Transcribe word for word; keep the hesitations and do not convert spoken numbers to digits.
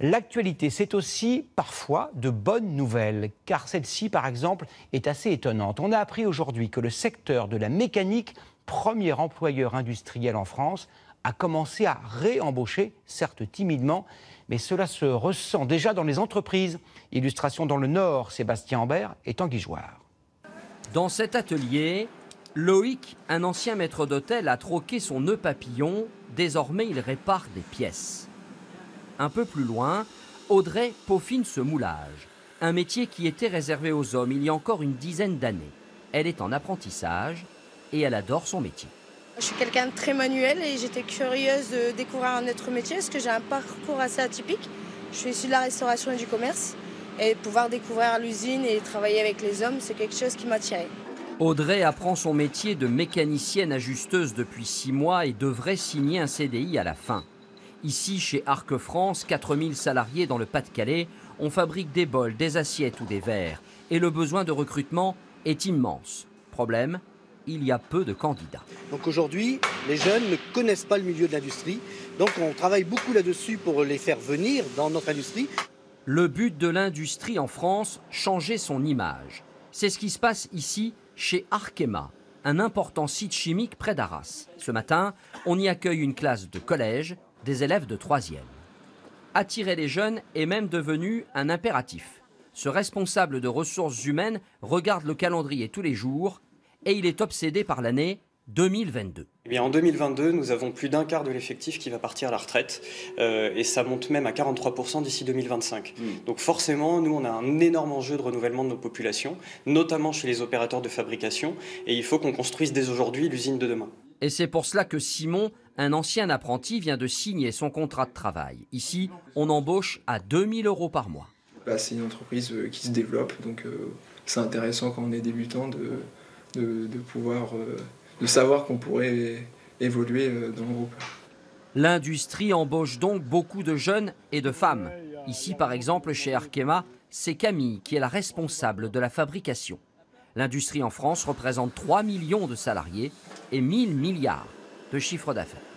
L'actualité, c'est aussi parfois de bonnes nouvelles, car celle-ci, par exemple, est assez étonnante. On a appris aujourd'hui que le secteur de la mécanique, premier employeur industriel en France, a commencé à réembaucher, certes timidement, mais cela se ressent déjà dans les entreprises. Illustration dans le Nord, Sébastien Ambert est en Guigeoire. Dans cet atelier, Loïc, un ancien maître d'hôtel, a troqué son nœud papillon. Désormais, il répare des pièces. Un peu plus loin, Audrey peaufine ce moulage. Un métier qui était réservé aux hommes il y a encore une dizaine d'années. Elle est en apprentissage et elle adore son métier. Je suis quelqu'un de très manuel et j'étais curieuse de découvrir un autre métier parce que j'ai un parcours assez atypique. Je suis issue de la restauration et du commerce et pouvoir découvrir l'usine et travailler avec les hommes, c'est quelque chose qui m'attirait. Audrey apprend son métier de mécanicienne ajusteuse depuis six mois et devrait signer un C D I à la fin. Ici, chez Arc France, quatre mille salariés dans le Pas-de-Calais, on fabrique des bols, des assiettes ou des verres. Et le besoin de recrutement est immense. Problème, il y a peu de candidats. Donc aujourd'hui, les jeunes ne connaissent pas le milieu de l'industrie. Donc on travaille beaucoup là-dessus pour les faire venir dans notre industrie. Le but de l'industrie en France, changer son image. C'est ce qui se passe ici, chez Arkema, un important site chimique près d'Arras. Ce matin, on y accueille une classe de collège, des élèves de troisième. Attirer les jeunes est même devenu un impératif. Ce responsable de ressources humaines regarde le calendrier tous les jours et il est obsédé par l'année deux mille vingt-deux. Eh bien, en deux mille vingt-deux, nous avons plus d'un quart de l'effectif qui va partir à la retraite euh, et ça monte même à quarante-trois pour cent d'ici deux mille vingt-cinq. Mmh. Donc forcément, nous, on a un énorme enjeu de renouvellement de nos populations, notamment chez les opérateurs de fabrication, et il faut qu'on construise dès aujourd'hui l'usine de demain. Et c'est pour cela que Simon, un ancien apprenti, vient de signer son contrat de travail. Ici, on embauche à deux mille euros par mois. Bah, c'est une entreprise qui se développe, donc euh, c'est intéressant quand on est débutant de, de, de pouvoir... Euh, de savoir qu'on pourrait évoluer dans le groupe. L'industrie embauche donc beaucoup de jeunes et de femmes. Ici, par exemple, chez Arkema, c'est Camille qui est la responsable de la fabrication. L'industrie en France représente trois millions de salariés et mille milliards de chiffre d'affaires.